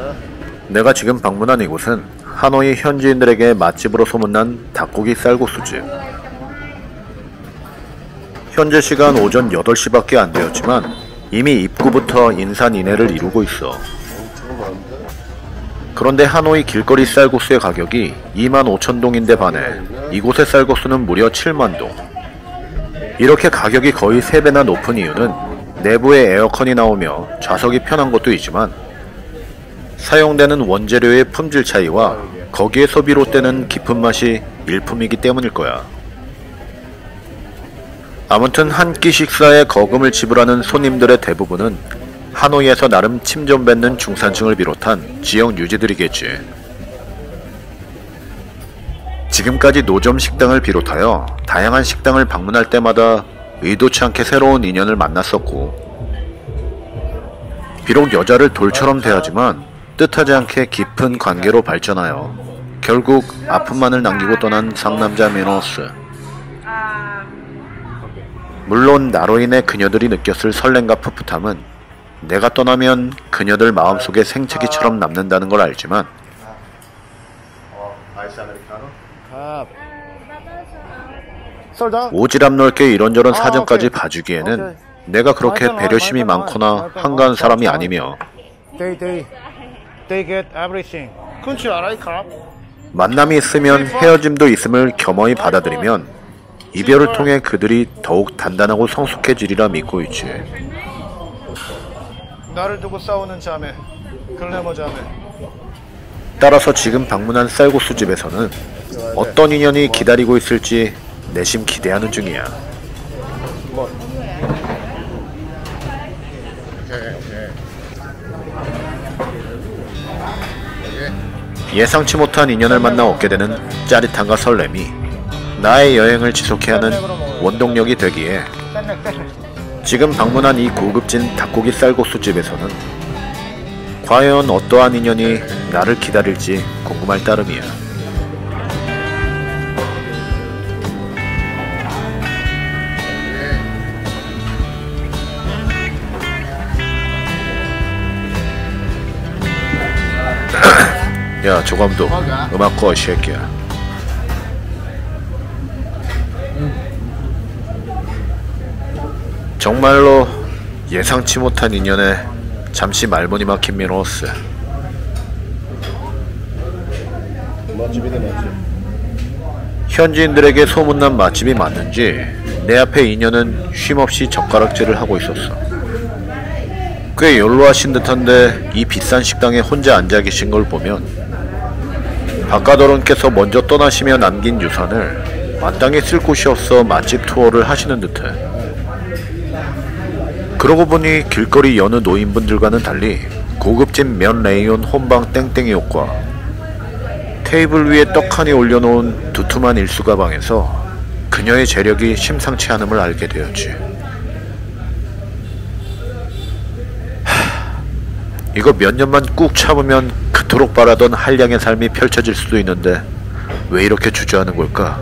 내가 지금 방문한 이곳은 하노이 현지인들에게 맛집으로 소문난 닭고기 쌀국수집. 현재 시간 오전 8시밖에 안 되었지만 이미 입구부터 인산인해를 이루고 있어. 그런데 하노이 길거리 쌀국수의 가격이 25,000동인데 반해 이곳의 쌀국수는 무려 70,000동. 이렇게 가격이 거의 3배나 높은 이유는 내부에 에어컨이 나오며 좌석이 편한 것도 있지만 사용되는 원재료의 품질 차이와 거기에서 비롯되는 깊은 맛이 일품이기 때문일 거야. 아무튼 한 끼 식사에 거금을 지불하는 손님들의 대부분은 하노이에서 나름 침 좀 뱉는 중산층을 비롯한 지역 유지들이겠지. 지금까지 노점 식당을 비롯하여 다양한 식당을 방문할 때마다 의도치 않게 새로운 인연을 만났었고, 비록 여자를 돌처럼 대하지만 뜻하지 않게 깊은 관계로 발전하여 결국 아픔만을 남기고 떠난 상남자 미노스. 물론 나로 인해 그녀들이 느꼈을 설렘과 풋풋함은 내가 떠나면 그녀들 마음속에 생채기처럼 남는다는 걸 알지만 오지랖 넓게 이런저런 사정까지 봐주기에는 내가 그렇게 배려심이 많거나 한가한 사람이 아니며, 만남이 있으면 헤어짐도 있음을 겸허히 받아들이면 이별을 통해 그들이 더욱 단단하고 성숙해지리라 믿고 있지. 나를 두고 싸우는 자매, 글래머 자매. 따라서 지금 방문한 쌀국수 집에서는 어떤 인연이 기다리고 있을지 내심 기대하는 중이야. 예상치 못한 인연을 만나 얻게 되는 짜릿함과 설렘이 나의 여행을 지속해야 하는 원동력이 되기에 지금 방문한 이 고급진 닭고기 쌀국수 집에서는 과연 어떠한 인연이 나를 기다릴지 궁금할 따름이야. 야, 조감독, 음악 꺼, 이 새끼야. 정말로 예상치 못한 인연에 잠시 말문이 막힌 미노스. 현지인들에게 소문난 맛집이 맞는지 내 앞에 인연은 쉼없이 젓가락질을 하고 있었어. 꽤 연로하신 듯한데 이 비싼 식당에 혼자 앉아 계신 걸 보면 바깥어른께서 먼저 떠나시며 남긴 유산을 마땅히 쓸 곳이 없어 맛집 투어를 하시는 듯해. 그러고 보니 길거리 여느 노인분들과는 달리 고급진 면 레이온 혼방 땡땡이 옷과 테이블 위에 떡하니 올려놓은 두툼한 일수 가방에서 그녀의 재력이 심상치 않음을 알게 되었지. 이거 몇 년만 꾹 참으면 그토록 바라던 한량의 삶이 펼쳐질 수도 있는데 왜 이렇게 주저하는 걸까?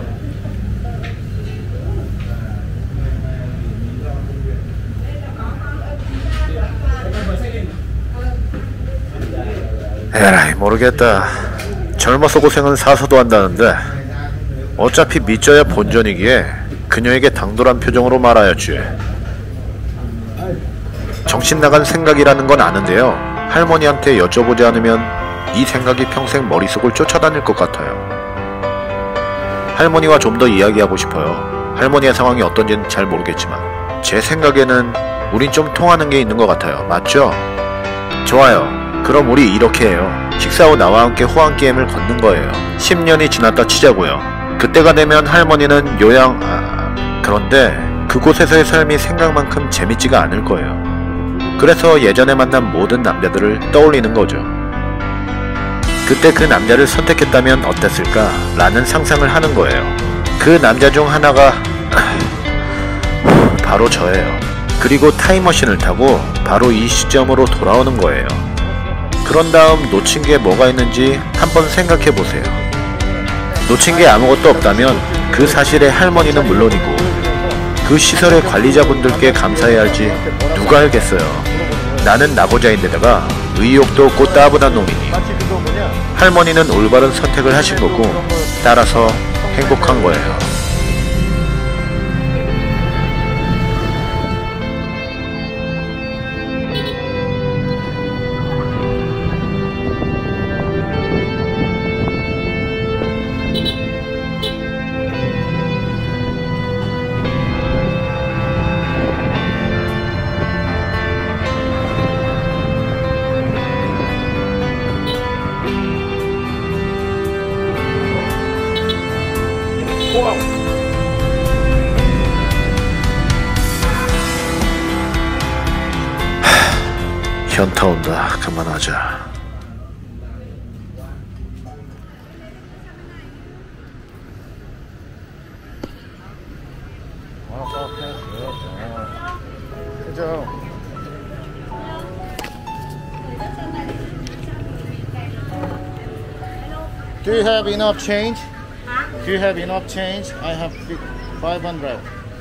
에라이, 모르겠다. 젊어서 고생은 사서도 한다는데 어차피 믿져야 본전이기에 그녀에게 당돌한 표정으로 말하였지. 정신나간 생각이라는 건 아는데요, 할머니한테 여쭤보지 않으면 이 생각이 평생 머릿속을 쫓아다닐 것 같아요. 할머니와 좀 더 이야기하고 싶어요. 할머니의 상황이 어떤지는 잘 모르겠지만 제 생각에는 우린 좀 통하는 게 있는 것 같아요. 맞죠? 좋아요. 그럼 우리 이렇게 해요. 식사 후 나와 함께 호환 게임을 걷는 거예요. 10년이 지났다 치자고요. 그때가 되면 할머니는 그런데 그곳에서의 삶이 생각만큼 재밌지가 않을 거예요. 그래서 예전에 만난 모든 남자들을 떠올리는 거죠. 그때 그 남자를 선택했다면 어땠을까? 라는 상상을 하는 거예요. 그 남자 중 하나가 바로 저예요. 그리고 타임머신을 타고 바로 이 시점으로 돌아오는 거예요. 그런 다음 놓친 게 뭐가 있는지 한번 생각해보세요. 놓친 게 아무것도 없다면 그 사실의 할머니는 물론이고 그 시설의 관리자분들께 감사해야 할지 누가 알겠어요. 나는 나고자인데다가 의욕도 없고 따분한 놈이니 마치 그거 뭐냐? 할머니는 올바른 선택을 하신 거고 따라서 행복한 거예요. 와우. 현타 온다. 그만하자. 그죠? Do you have enough change? Do you have enough change? I have 500.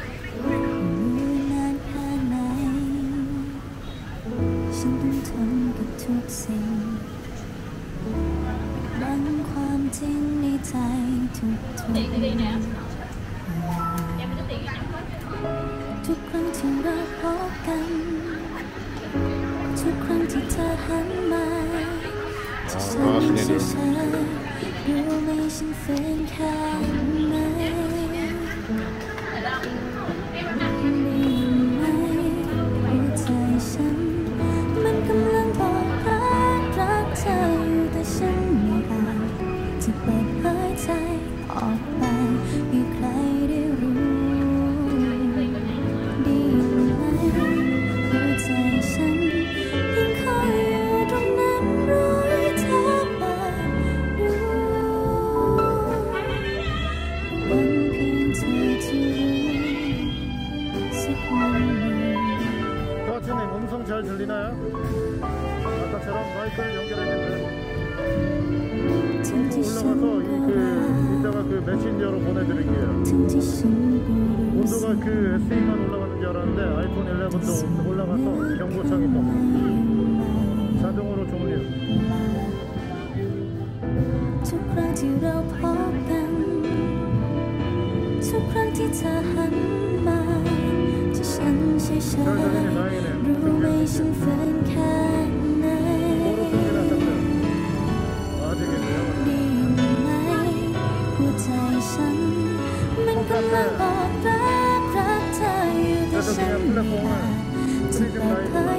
과천님 음성 잘 들리나요? 아까처럼 마이크를 연결했는데 올라가서 이따가 그 메신저로 보내드릴게요. 온도가 그 SE만 올라가는 줄 알았는데 아이폰 11도 올라가서 경고창이 또 자동으로 종료. 그래서 그냥 플랫폼을 프리즘 라이브